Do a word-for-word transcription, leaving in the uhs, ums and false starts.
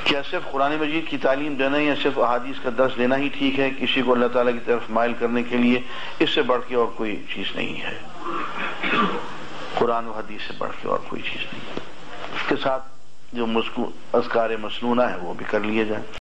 क्या सिर्फ कुरान मजीद की तालीम देना या सिर्फ अहादीस का दर्स देना ही ठीक है किसी को अल्लाह ताला की तरफ माइल करने के लिए? इससे बढ़ के और कोई चीज नहीं है, कुरान और हदीस से बढ़ के और कोई चीज नहीं है। उसके साथ जो मुस्कू अज़कार मसनूना है वो भी कर लिए जाए।